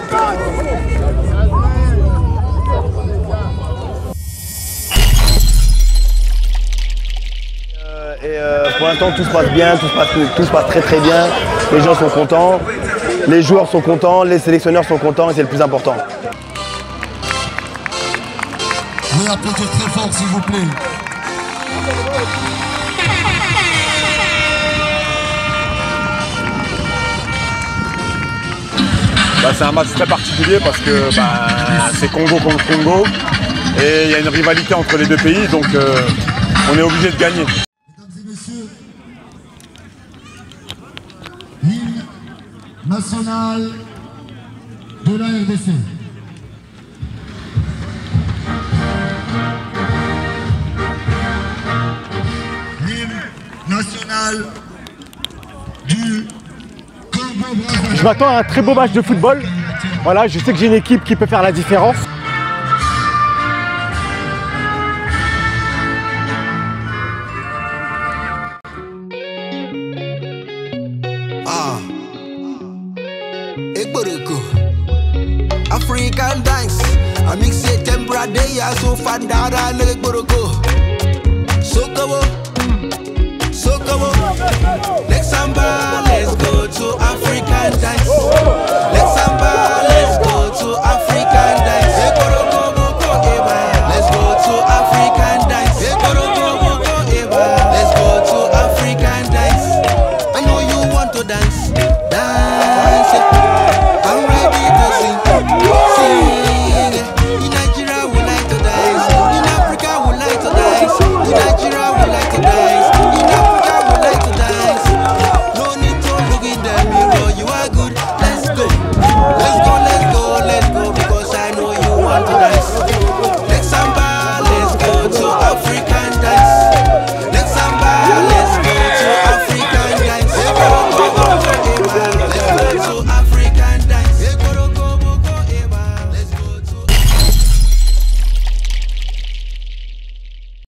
Pour l'instant, tout se passe bien, tout se passe très très bien. Les gens sont contents, les joueurs sont contents, les sélectionneurs sont contents et c'est le plus important. Oui, applaudissez très fort s'il vous plaît. C'est un match très particulier parce que c'est Congo contre Congo et il y a une rivalité entre les deux pays, donc on est obligé de gagner. Mesdames et messieurs, l'hymne national de la RDC. L'hymne national du Congo-Brazzaville. Je m'attends à un très beau match de football. Voilà, je sais que j'ai une équipe qui peut faire la différence. African dance, I mix it temporary, so fandara le boroko.